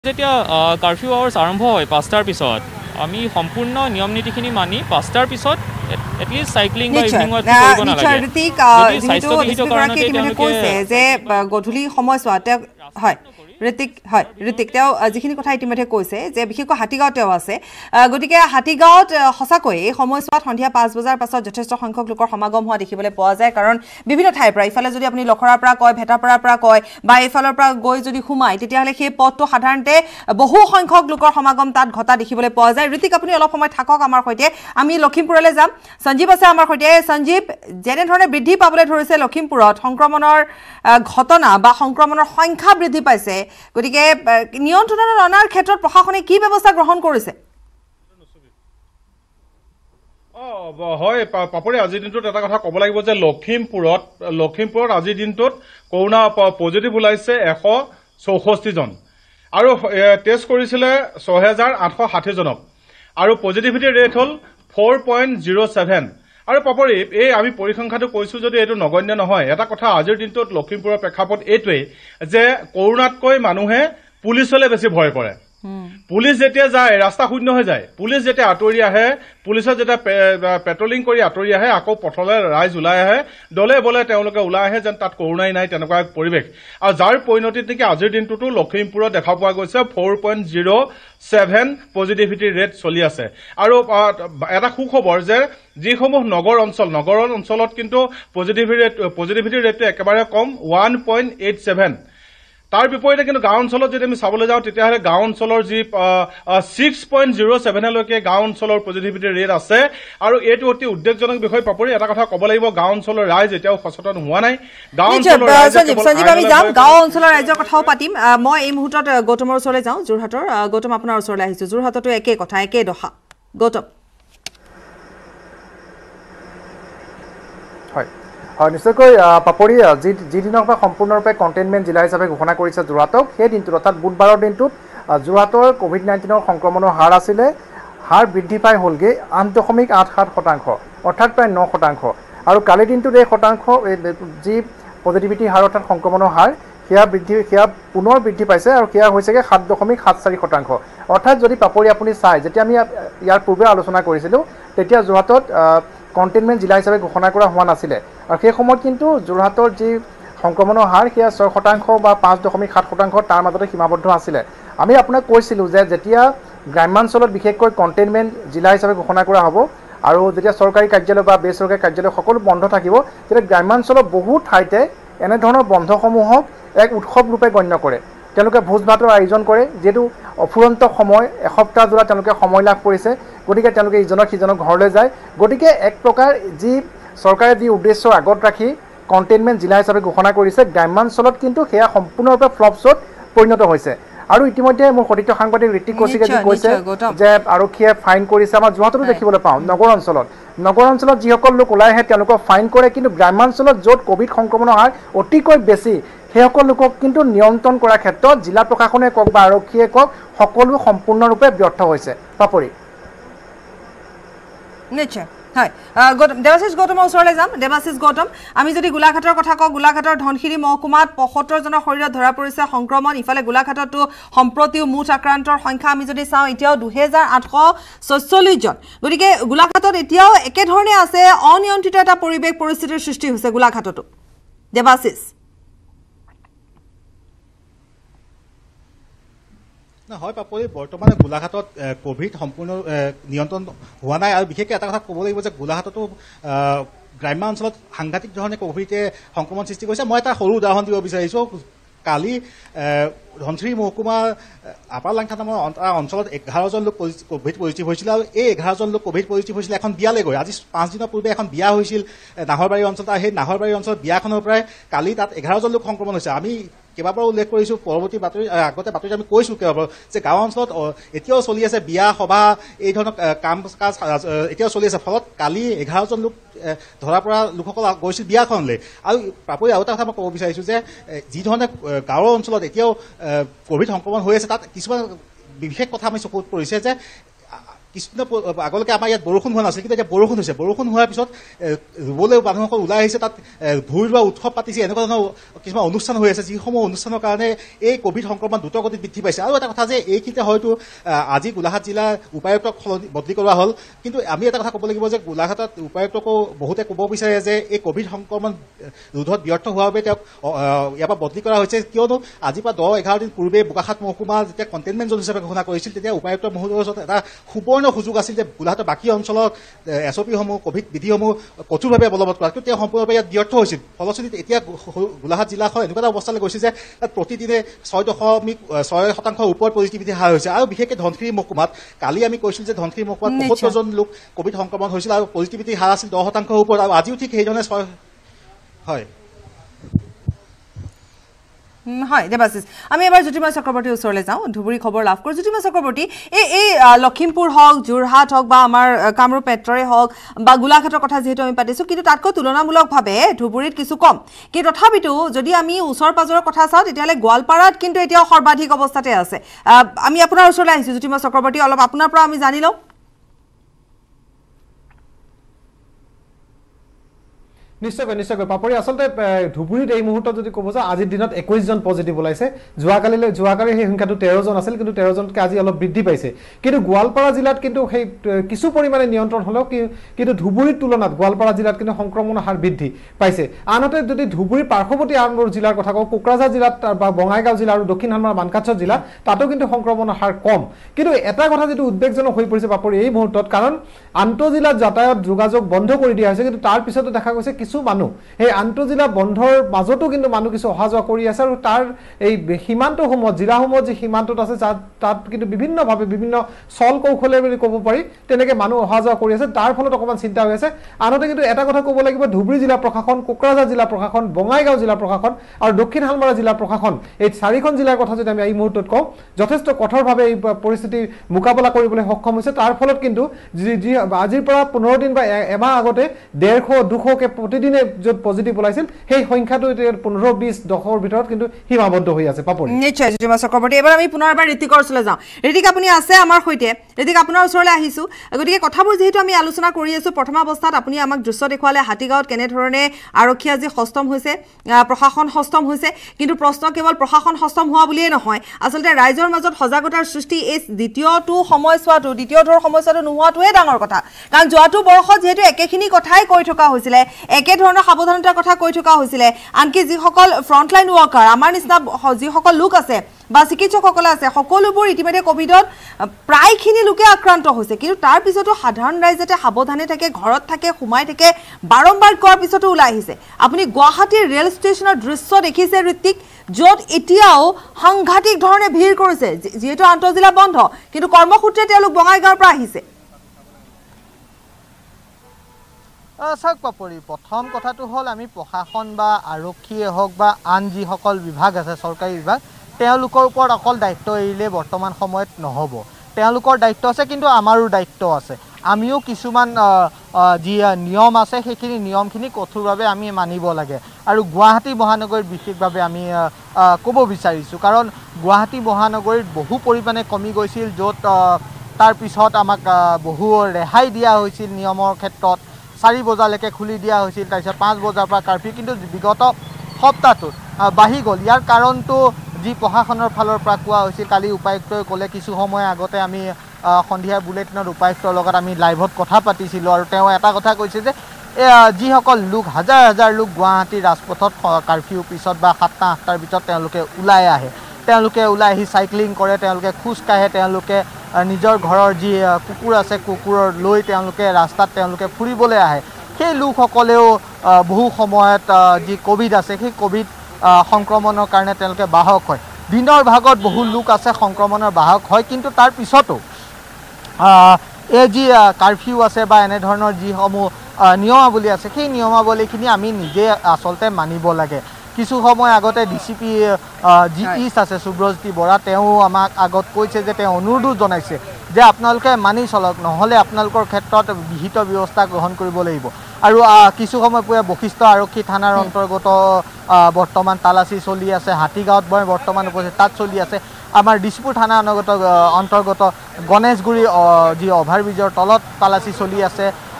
যেতিয়া curfew hours আৰম্ভ হয় ৫টাৰ পিছত আমি সম্পূৰ্ণ নিয়ম নীতিখিনি মানি ৫টাৰ পিছত এটলিষ্ট চাইক্লিং বা ইভিনিং ৱাক কৰিব নালাগে। যিহেতু গৰাকীয়ে ইতিমধ্যে কৈছে যে গধূলি সময়ছোৱাত হয় ঋতিক তেওঁ যিখিনি কথা ইতিমধ্যে কৈছে যে বিশেষকৈ হাতীগাঁৱত তেওঁ আছে, গতিকে হাতীগাঁৱত সঁচাকৈ এই সময়ছোৱাত সন্ধিয়া ৫ বজাৰ পাছত যথেষ্ট সংখ্যক লোকৰ সমাগম হোৱা দেখিবলৈ পোৱা যায়। কাৰণ বিভিন্ন ঠাইৰ পৰা ইফালে যদি আপুনি লখৰাৰ পৰা কয়, ভেটাপাৰাৰ পৰা কয় বা এইফালৰ পৰা গৈ যদি সোমায় তেতিয়াহ'লে সেই পথটো সাধাৰণতে বহু সংখ্যক লোকৰ সমাগম তাত ঘটা দেখিবলৈ পোৱা যায়। ঋতিক, আপুনি অলপ সময় থাকক আমাৰ সৈতে, আমি লখিমপুৰলৈ যাম। সঞ্জীৱ আছে আমাৰ সৈতে। সঞ্জীৱ, যেনেধৰণে বৃদ্ধি পাবলৈ ধৰিছে লখিমপুৰত সংক্ৰমণৰ ঘটনা বা সংক্ৰমণৰ সংখ্যা বৃদ্ধি পাইছে, গতিকে নিয়ন্ত্ৰণত অনাৰ ক্ষেত্ৰত প্ৰশাসনে কি ব্যৱস্থা গ্ৰহণ কৰিছে? হয় পাপৰি, আজিৰ দিনটোত এটা কথা ক'ব লাগিব যে লখিমপুৰত আজিৰ দিনটোত কৰোণা পজিটিভ ওলাইছে 164 জন আৰু টেষ্ট কৰিছিলে ৬,৮৬০ জনক আৰু পজিটিভিটি ৰেট হ'ল 4.07। আৰু পাপৰি, এই আমি পৰিসংখ্যাটো কৈছো যদি এইটো নগণ্য নহয়। এটা কথা আজিৰ দিনটোত লখিমপুৰৰ প্ৰেক্ষাপট এইটোৱেই যে কৰোণাতকৈ মানুহে পুলিচলৈ বেছি ভয় কৰে। পুলিচ যেতিয়া যায় ৰাস্তা শূন্য হৈ যায়, পুলিচ যেতিয়া আঁতৰি আহে, পুলিচে যেতিয়া পেট্ৰলিং কৰি আঁতৰি আহে, আকৌ পথলৈ ৰাইজ ওলাই আহে, দলে বলে তেওঁলোকে ওলাই আহে যেন তাত কৰোণাই নাই, তেনেকুৱা এক পৰিৱেশ। আৰু যাৰ পৰিণতিত নেকি আজিৰ দিনটোতো লখিমপুৰত দেখা পোৱা গৈছে 4.07 পজিটিভিটি ৰেট চলি আছে। আৰু এটা সুখবৰ যে যিসমূহ নগৰ অঞ্চলত কিন্তু পজিটিভিটি ৰেটটো একেবাৰে কম, 1.87। তাৰ বিপৰীতে কিন্তু গাঁও অঞ্চলত যদি আমি চাবলৈ যাওঁ তেতিয়াহ'লে গাঁও অঞ্চলৰ যি 6.07লৈকে গাঁও অঞ্চলৰ পজিটিভিটি ৰেট আছে। আৰু এইটো অতি উদ্বেগজনক বিষয় পাপৰি। এটা কথা ক'ব লাগিব, গাঁও অঞ্চলৰ ৰাইজ এতিয়াও সচেতন হোৱা নাই। সঞ্জীৱ, আমি যাম গাঁও অঞ্চলৰ ৰাইজৰ কথাও পাতিম। মই এই মুহূৰ্তত গৌতমৰ ওচৰলৈ যাওঁ, যোৰহাটৰ। গৌতম, আপোনাৰ ওচৰলৈ আহিছোঁ। যোৰহাটতো একেই কথা, একেই দশা। গৌতম। হয়, নিশ্চয়কৈ পাপৰি, যিদিনৰ পৰা সম্পূৰ্ণৰূপে কণ্টেইনমেণ্ট জিলা হিচাপে ঘোষণা কৰিছে যোৰহাটক, সেই দিনটোত অৰ্থাৎ বুধবাৰৰ দিনটোত যোৰহাটৰ COVID-19 সংক্ৰমণৰ হাৰ আছিলে, হাৰ বৃদ্ধি পাই হ'লগৈ 8.87%, অৰ্থাৎ প্ৰায় 9%। আৰু কালিৰ দিনটোত এই শতাংশ যি পজিটিভিটি হাৰ অৰ্থাৎ সংক্ৰমণৰ হাৰ সেয়া পুনৰ বৃদ্ধি পাইছে আৰু সেয়া হৈছেগৈ 7.74%। অৰ্থাৎ যদি পাপৰি আপুনি চাই, যেতিয়া আমি ইয়াৰ পূৰ্বে আলোচনা কৰিছিলোঁ তেতিয়া যোৰহাটত কণ্টেইনমেণ্ট জিলা হিচাপে ঘোষণা কৰা হোৱা নাছিলে। আৰু সেই সময়ত কিন্তু যোৰহাটৰ যি সংক্ৰমণৰ হাৰ সেয়া 6% বা 5.7% তাৰ মাজতে সীমাবদ্ধ আছিলে। আমি আপোনাক কৈছিলোঁ যে যেতিয়া গ্ৰাম্যাঞ্চলত বিশেষকৈ কণ্টেইনমেণ্ট জিলা হিচাপে ঘোষণা কৰা হ'ব আৰু যেতিয়া চৰকাৰী কাৰ্যালয় বা বেচৰকাৰী কাৰ্যালয় সকলো বন্ধ থাকিব, তেতিয়া গ্ৰাম্যাঞ্চলৰ বহু ঠাইতে এনেধৰণৰ বন্ধসমূহক এক উৎসৱ ৰূপে গণ্য কৰে। তেওঁলোকে ভোজ ভাতৰ আয়োজন কৰে, যিহেতু অফুৰন্ত সময়, এসপ্তাহ জোৰা তেওঁলোকে সময় লাভ কৰিছে, গতিকে তেওঁলোকে ইজনক সিজনক ঘৰলৈ যায়। গতিকে এক প্ৰকাৰ যি চৰকাৰে যি উদ্দেশ্য আগত ৰাখি কণ্টেইনমেণ্ট জিলা হিচাপে ঘোষণা কৰিছে, গ্ৰাম্যাঞ্চলত কিন্তু সেয়া সম্পূৰ্ণৰূপে ফ্লপ শ্ব'ত পৰিণত হৈছে। আৰু ইতিমধ্যে মোৰ সতীৰ্থ সাংবাদিক ঋতিক কৌশিকে যি কৈছে যে আৰক্ষীয়ে ফাইন কৰিছে, আমাৰ যোৰহাটতো দেখিবলৈ পাওঁ। নগৰ অঞ্চলত যিসকল লোক ওলাই আহে তেওঁলোকক ফাইন কৰে, কিন্তু গ্ৰাম্যাঞ্চলত য'ত ক'ভিড সংক্ৰমণৰ হাৰ অতিকৈ বেছি সেইসকল লোকক কিন্তু নিয়ন্ত্ৰণ কৰাৰ ক্ষেত্ৰত জিলা প্ৰশাসনে কওক বা আৰক্ষীয়ে কওক, সকলো সম্পূৰ্ণৰূপে ব্যৰ্থ হৈছে। পাপৰি, নিশ্চয়। হয়, দেৱাশিষ গৌতমৰ ওচৰলৈ যাম। দেৱাশিষ গৌতম, আমি যদি গোলাঘাটৰ কথা কওঁ, গোলাঘাটৰ ধনশিৰি মহকুমাত ৭৫ জনৰ শৰীৰত ধৰা পৰিছে সংক্ৰমণ। ইফালে গোলাঘাটতো সম্প্ৰতিও মুঠ আক্ৰান্তৰ সংখ্যা আমি যদি চাওঁ এতিয়াও ২,৮৪৬ জন। গতিকে গোলাঘাটত এতিয়াও একেধৰণে আছে, অনিয়ন্ত্ৰিত এটা পৰিস্থিতিৰ সৃষ্টি হৈছে গোলাঘাটতো। দেৱাশিষ। হয় পাপৰি, বৰ্তমানে গোলাঘাটত ক'ভিড সম্পূৰ্ণ নিয়ন্ত্ৰণ হোৱা নাই। আৰু বিশেষকৈ এটা কথা ক'ব লাগিব যে গোলাঘাটতো গ্ৰাম্য অঞ্চলত সাংঘাতিক ধৰণে ক'ভিডে সংক্ৰমণ সৃষ্টি কৰিছে। মই এটা সৰু উদাহৰণ দিব বিচাৰিছোঁ। কালি ধনশিৰি মহকুমাৰ আপাৰ লাংথা নামৰ অঞ্চলত 11জন লোক ক'ভিড পজিটিভ হৈছিল। আৰু এই 11জন লোক ক'ভিড পজিটিভ হৈছিলে এখন বিয়ালৈ গৈ। আজি 5 দিনৰ পূৰ্বে এখন বিয়া হৈছিল নাহৰবাৰী অঞ্চলত, আৰু সেই নাহৰবাৰী অঞ্চলত বিয়াখনৰ পৰাই কালি তাত 11জন লোক সংক্ৰমণ হৈছে। আমি কেইবাবাৰো উল্লেখ কৰিছোঁ, পৰৱৰ্তী আগতে বাতৰিত আমি কৈছোঁ কেইবাবাৰো যে গাঁও অঞ্চলত এতিয়াও চলি আছে বিয়া সভা, এই ধৰণৰ কাম কাজ এতিয়াও চলি আছে। ফলত কালি 11জন লোক ধৰা পৰা লোকসকল গৈছিল বিয়াখনলৈ। আৰু পাপৰি, আৰু এটা কথা মই ক'ব বিচাৰিছোঁ যে যিধৰণে গাঁৱৰ অঞ্চলত এতিয়াও ক'ভিড সংক্ৰমণ হৈ আছে, তাত কিছুমান বিশেষ কথা আমি চকুত পৰিছে যে কিছুদিন আগলৈকে আমাৰ ইয়াত বৰষুণ হোৱা নাছিল, কিন্তু এতিয়া বৰষুণ হৈছে। বৰষুণ হোৱাৰ পিছত ৰুবলৈ মানুহসকল ওলাই আহিছে, তাত ভূঁই ৰোৱা উৎসৱ পাতিছে, এনেকুৱা ধৰণৰ কিছুমান অনুষ্ঠান হৈ আছে, যিসমূহ অনুষ্ঠানৰ কাৰণে এই কোভিড সংক্ৰমণ দ্ৰুতগতিত বৃদ্ধি পাইছে। আৰু এটা কথা যে এইখিনিতে হয়তো আজি গোলাঘাট জিলাৰ উপায়ুক্তক বদলি কৰোৱা হ'ল, কিন্তু আমি এটা কথা ক'ব লাগিব যে গোলাঘাটত উপায়ুক্তকো বহুতে ক'ব বিচাৰে যে এই কোভিড সংক্ৰমণ ৰোধত ব্যৰ্থ হোৱাৰ বাবে তেওঁক ইয়াৰ পৰা বদলি কৰা হৈছে, কিয়নো আজিৰ পৰা 10-11 দিন পূৰ্বে বোকাখাট মহকুমা যেতিয়া কণ্টেইনমেণ্ট জ'ন হিচাপে ঘোষণা কৰিছিল, তেতিয়া উপায়ুক্ত মহোদয়ৰ ওচৰত এটা সুবৰ্ণ সুযোগ আছিল যে গোলাঘাটৰ বাকী অঞ্চলত SOP-সমূহ কোভিড বিধিসমূহ কঠোৰভাৱে অৱলম্বন কৰা, কিন্তু তেওঁ সম্পূৰ্ণভাৱে ইয়াত ব্যৰ্থ হৈছিল। ফলশ্ৰুতিত এতিয়া গোলাঘাট জিলাখন এনেকুৱা এটা অৱস্থালৈ গৈছে যে তাত প্ৰতিদিনে 6.6% ওপৰত পজিটিভিটি হাৰ হৈছে। আৰু বিশেষকৈ ধনশিৰি মহকুমাত কালি আমি কৈছিলোঁ যে ধনশিৰি মহকুমাত 75জন লোক কোভিড সংক্ৰমণ হৈছিল আৰু পজিটিভিটি হাৰ আছিল 10% ওপৰত, আৰু আজিও ঠিক সেইধৰণে হয়। হয় দেৱাশিষ, আমি এবাৰ জ্যোতিৰ্ময় চক্ৰৱৰ্তীৰ ওচৰলৈ যাওঁ, ধুবুৰী খবৰ লাভ কৰোঁ। জ্যোতিৰ্ময় চক্ৰৱৰ্তী, এই লখিমপুৰ হওক, যোৰহাট হওক বা আমাৰ কামৰূপ মেট্ৰ'ৰে হওক বা গোলাঘাটৰ কথা যিহেতু আমি পাতিছোঁ, কিন্তু তাতকৈ তুলনামূলকভাৱে ধুবুৰীত কিছু কম। কিন্তু তথাপিতো যদি আমি ওচৰ পাজৰৰ কথা চাওঁ, তেতিয়াহ'লে গোৱালপাৰাত কিন্তু এতিয়াও সৰ্বাধিক অৱস্থাতে আছে। আমি আপোনাৰ ওচৰলৈ আহিছোঁ জ্যোতিৰ্ময় চক্ৰৱৰ্তী, অলপ আপোনাৰ পৰা আমি জানি লওঁ। নিশ্চয়কৈ পাপৰি, আচলতে ধুবুৰীত এই মুহূৰ্তত যদি ক'ব যাওঁ আজিৰ দিনত 21 জন পজিটিভ ওলাইছে। যোৱাকালি সেই সংখ্যাটো 13 জন আছিল, কিন্তু 13 জনতকৈ আজি অলপ বৃদ্ধি পাইছে। কিন্তু গোৱালপাৰা জিলাত কিন্তু সেই কিছু পৰিমাণে নিয়ন্ত্ৰণ হ'লেও কিন্তু ধুবুৰীৰ তুলনাত গোৱালপাৰা জিলাত কিন্তু সংক্ৰমণৰ হাৰ বৃদ্ধি পাইছে। আনহাতে যদি ধুবুৰীৰ পাৰ্শ্বৱৰ্তী আনবোৰ জিলাৰ কথা কওঁ, কোকৰাঝাৰ জিলাত বা বঙাইগাঁও জিলা আৰু দক্ষিণ হালমাৰা মানকাচৰ জিলা, তাতো কিন্তু সংক্ৰমণৰ হাৰ কম। কিন্তু এটা কথা যিটো উদ্বেগজনক হৈ পৰিছে পাপৰি এই মুহূৰ্তত, কাৰণ আন্তঃজিলাত যাতায়াত যোগাযোগ বন্ধ কৰি দিয়া হৈছে, কিন্তু তাৰ পিছতো দেখা গৈছে কিছু মানুহ সেই আন্তঃজিলা বন্ধৰ মাজতো কিন্তু মানুহ কিছু অহা যোৱা কৰি আছে। আৰু তাৰ এই সীমান্তসমূহত, জিলাসমূহত যি সীমান্তত আছে তাত কিন্তু বিভিন্নভাৱে বিভিন্ন চল কৌশলে বুলি ক'ব পাৰি তেনেকৈ মানুহ অহা যোৱা কৰি আছে, তাৰ ফলত অকণমান চিন্তা হৈ আছে। আনহাতে কিন্তু এটা কথা ক'ব লাগিব, ধুবুৰী জিলা প্ৰশাসন, কোকৰাঝাৰ জিলা প্ৰশাসন, বঙাইগাঁও জিলা প্ৰশাসন আৰু দক্ষিণ হালমাৰা জিলা প্ৰশাসন, এই 4খন জিলাৰ কথা যদি আমি এই মুহূৰ্তত কওঁ, যথেষ্ট কঠোৰভাৱে এই পৰিস্থিতিৰ মোকাবিলা কৰিবলৈ সক্ষম হৈছে। তাৰ ফলত কিন্তু আজিৰ পৰা 15 দিন বা এমাহ আগতে 150-200কে প্ৰতিদিনে য'ত পজিটিভ ওলাইছিল, সেই সংখ্যাটো এতিয়া 15-20-10ৰ ভিতৰত কিন্তু সীমাবদ্ধ হৈ আছে। পাপৰি নিশ্চয় জ্যোতিৰ্ময় চক্ৰৱৰ্তী, এবাৰ আমি পুনৰ এবাৰ ঋতিকৰ ওচৰলৈ যাওঁ। ঋতিক, আপুনি আছে আমাৰ সৈতে? ঋতিক, আপোনাৰ ওচৰলৈ আহিছোঁ। গতিকে কথাবোৰ যিহেতু আমি আলোচনা কৰি আছোঁ, প্ৰথম অৱস্থাত আপুনি আমাক দৃশ্য দেখুৱালে হাতীগাঁৱত কেনেধৰণে আৰক্ষী আজি সষ্টম হৈছে, প্ৰশাসন সষ্টম হৈছে। কিন্তু প্ৰশ্ন কেৱল প্ৰশাসন সষ্টম হোৱা বুলিয়েই নহয়, আচলতে ৰাইজৰ মাজত সজাগতাৰ সৃষ্টি, এই দ্বিতীয় ঢৌৰ সময়ছোৱাটো নোহোৱাটোৱে ডাঙৰ কথা। কাৰণ যোৱাটো বৰ্ষত যিহেতু একেখিনি কথাই কৈ থকা হৈছিলে, একেধৰণৰ সাৱধানতাৰ কথা কৈ থকা হৈছিলে, আনকি যিসকল ফ্ৰণ্টলাইন ৱৰ্কাৰ, আমাৰ নিচিনা যিসকল লোক আছে বা চিকিৎসকসকলে আছে, সকলোবোৰ ইতিমধ্যে ক'ভিডত প্ৰায়খিনি লোকে আক্ৰান্ত হৈছে। কিন্তু তাৰ পিছতো সাধাৰণ ৰাইজ যাতে সাৱধানে থাকে, ঘৰত থাকে, সোমাই থাকে, বাৰম্বাৰ কোৱাৰ পিছতো ওলাই আহিছে। আপুনি গুৱাহাটীৰ ৰেল ষ্টেচনৰ দৃশ্য দেখিছে ঋত্বিক, য'ত এতিয়াও সাংঘাতিক ধৰণে ভিৰ কৰিছে, যিহেতু আন্তঃজিলা বন্ধ, কিন্তু কৰ্মসূত্ৰে তেওঁলোক বঙাইগাঁৱৰ পৰা আহিছে। চাওক পাপৰি, প্ৰথম কথাটো হ'ল আমি প্ৰশাসন বা আৰক্ষীয়ে হওক বা আন যিসকল বিভাগ আছে, চৰকাৰী বিভাগ, তেওঁলোকৰ ওপৰত অকল দায়িত্ব এৰিলে বৰ্তমান সময়ত নহ'ব। তেওঁলোকৰ দায়িত্ব আছে, কিন্তু আমাৰো দায়িত্ব আছে। আমিও কিছুমান যি নিয়ম আছে সেইখিনি নিয়মখিনি কঠোৰভাৱে আমি মানিব লাগে। আৰু গুৱাহাটী মহানগৰীত বিশেষভাৱে আমি ক'ব বিচাৰিছোঁ, কাৰণ গুৱাহাটী মহানগৰীত বহু পৰিমাণে কমি গৈছিল, য'ত তাৰপিছত আমাক বহু ৰেহাই দিয়া হৈছিল নিয়মৰ ক্ষেত্ৰত। 4 বজালৈকে খুলি দিয়া হৈছিল, তাৰপিছত 5 বজাৰ পৰা কাৰ্ফিউ, কিন্তু বিগত সপ্তাহটোত বাঢ়ি গ'ল। ইয়াৰ কাৰণটো যি প্ৰশাসনৰ ফালৰ পৰা কোৱা হৈছিল, কালি উপায়ুক্তই ক'লে, কিছু সময় আগতে আমি সন্ধিয়া বুলেটিনত উপায়ুক্তৰ লগত আমি লাইভত কথা পাতিছিলোঁ, আৰু তেওঁ এটা কথা কৈছে যে যিসকল লোক হাজাৰ হাজাৰ লোক গুৱাহাটীৰ ৰাজপথত কাৰ্ফিউ পিছত বা 7টা-8টাৰ ভিতৰত তেওঁলোকে ওলাই আহে, তেওঁলোকে ওলাই আহি চাইক্লিং কৰে, তেওঁলোকে খোজকাঢ়ে, তেওঁলোকে নিজৰ ঘৰৰ যি কুকুৰ আছে কুকুৰৰ লৈ তেওঁলোকে ৰাস্তাত তেওঁলোকে ফুৰিবলৈ আহে। সেই লোকসকলেও বহু সময়ত যি ক'ভিড আছে সেই ক'ভিড সংক্ৰমণৰ কাৰণে তেওঁলোকে বাহক হয়। দিনৰ ভাগত বহু লোক আছে সংক্ৰমণৰ বাহক হয়, কিন্তু তাৰ পিছতো এই যি কাৰ্ফিউ আছে বা এনেধৰণৰ যিসমূহ নিয়মাৱলী আছে, সেই নিয়মাৱলীখিনি আমি নিজে আচলতে মানিব লাগে। কিছু সময় আগতে DCP যি ইষ্ট আছে সুব্ৰজ্যোতি বৰা, তেওঁ আমাক আগত কৈছে যে তেওঁ অনুৰোধো জনাইছে যে আপোনালোকে মানি চলক, নহ'লে আপোনালোকৰ ক্ষেত্ৰত বিহিত ব্যৱস্থা গ্ৰহণ কৰিব লাগিব। আৰু কিছু সময় পূৰা বশিষ্ঠ আৰক্ষী থানাৰ অন্তৰ্গত বৰ্তমান তালাচী চলি আছে, হাতীগাঁৱত মই বৰ্তমান উপস্থিত তাত চলি আছে। আমাৰ দিছপুৰ থানা অন্তৰ্গত গণেশগুৰি যি অভাৰব্ৰিজৰ তলত তালাচী চলি আছে